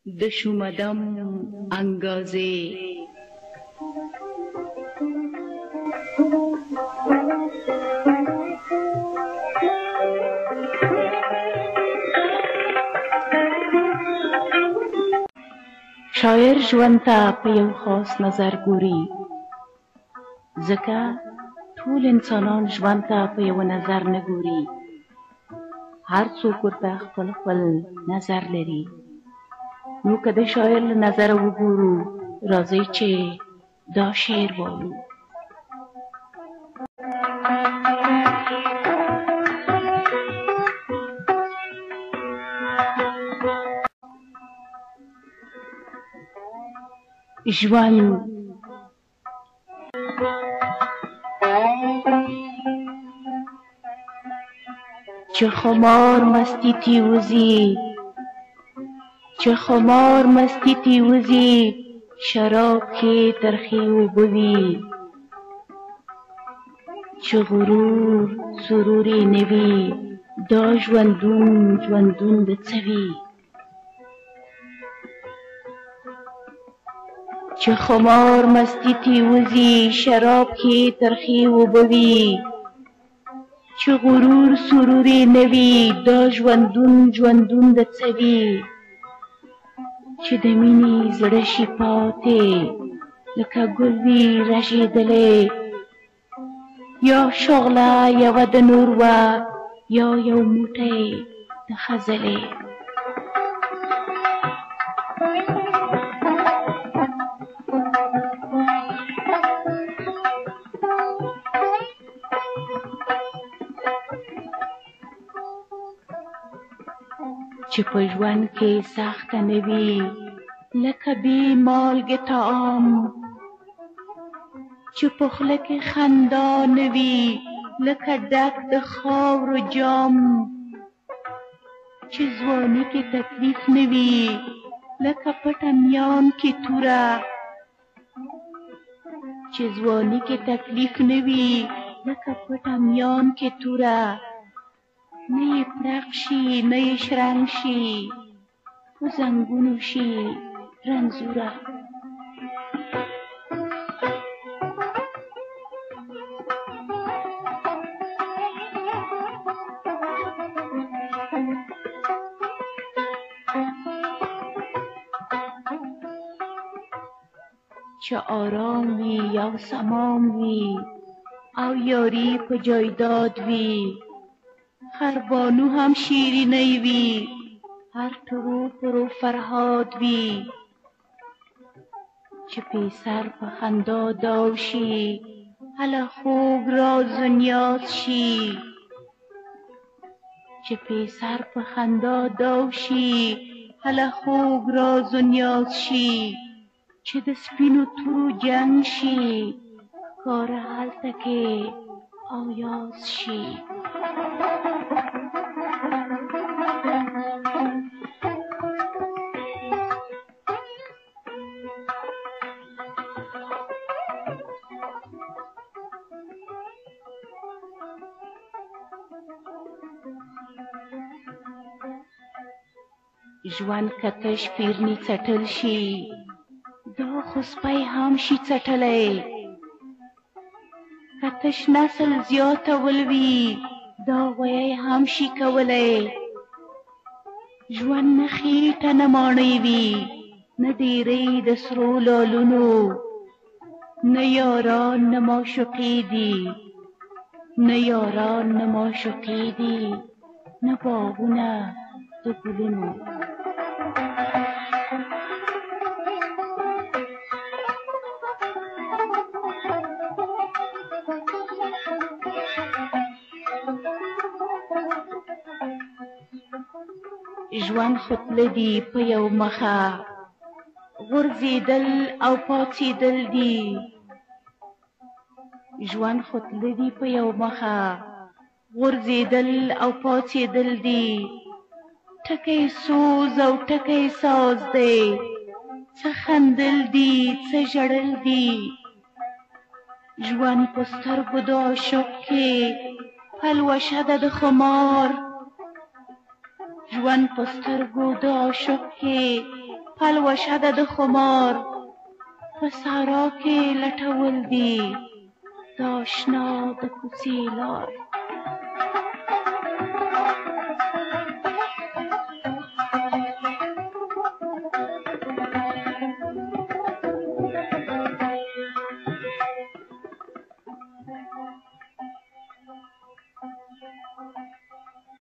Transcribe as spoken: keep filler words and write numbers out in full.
د شومدم انگازه شاعر ژوند ته په یو خاص نظر ګوري، ځکه ټول انسانان ژوند ته په یو نظر نه ګوري. هر څوک ورته خپل خپل نظر لري. نو که د شاعر له نظره وګورو، راځئ چې دا شعر وایو. ژوند چه خمار مستی تیوزی، چه خمار مستی تیوزی، شراب که ترخی و بوی، چه غرور سروری نوی، دا ژوندون ژوندون د څه وي. چه خمار مستی تیوزی، شراب که ترخی و بوی، چه غرور سروری نوی، دا ژوندون ژوندون د څه وي. چې د مینې زړه شي پاتې لکه ګل وي رژېدلی، یا شغله یوه د نور وه، یا یو موټی د خزلې. چې په ژوند کې سخته نه وي لکه بې مالګې طعام، چې په خوله کې خندا نه وي لکه ډک د خاورو جام، چې ځواني کې تکلیف نه وي لکه پټه میان کې توره، چې ځواني کې تکلیف نه وي لکه پټه میان کې توره. نه یې پړق شي نه یې شرنګ شي، په زنګونو شي رنځوره. چې آرام وي یا سمام وي او یاری په جایداد وي، هر بانو هم شیرینی وي، هر ترو پرو فرهاد وي. چې پیسر په خندا داو شي، هله خوږ راز و نیاز شي. چې پیسر په خندا داو شي، هله خوږ راز و نیاز شي. چې د سپینو تورو جنګ شي، کار هلته کې آیاز شي. ژوند که تش پیرني څټل شي، دا خو سپی هم شي څټلی. که تش نسل زیاتول وي، دا غویی هم شي کولی. ژوند نه خېټه نه ماڼۍ وي، نه ډېرۍ د سرو لالونو، نه یاران نه معشوقې دي، نه یاران نه معشوقې دي، نه باغونه د ګلونو. ژوند خو تله دي په یو مخه، غورځېدل او پاڅېدل دي. ژوند خو تله دي په یو مخه، غورځېدل او پاڅېدل دي. ټکی سوز او ټکی ساز دی، څه خندل دي څه ژړل دي. ژوند په سترګو د عاشق کې پلوشه ده د خمار، ژوند په سترګو د عاشق کې پلوشه ده د خمار په صحرا کې لټول دي د اشنا د کوڅې لار